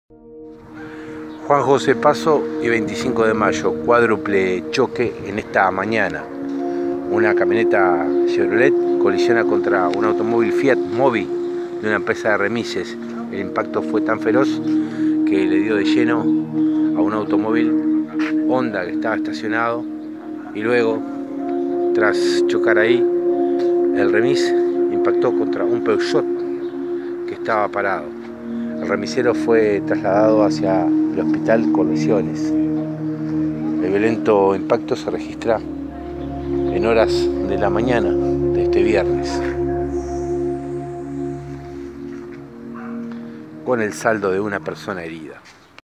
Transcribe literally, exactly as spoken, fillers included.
Juan José Paso y veinticinco de mayo, cuádruple choque en esta mañana. Una camioneta Chevrolet colisiona contra un automóvil Fiat Mobi de una empresa de remises. El impacto fue tan feroz que le dio de lleno a un automóvil Honda que estaba estacionado, y luego, tras chocar ahí, el remis impactó contra un Peugeot que estaba parado. El remisero fue trasladado hacia el hospital con lesiones. El violento impacto se registra en horas de la mañana de este viernes, con el saldo de una persona herida.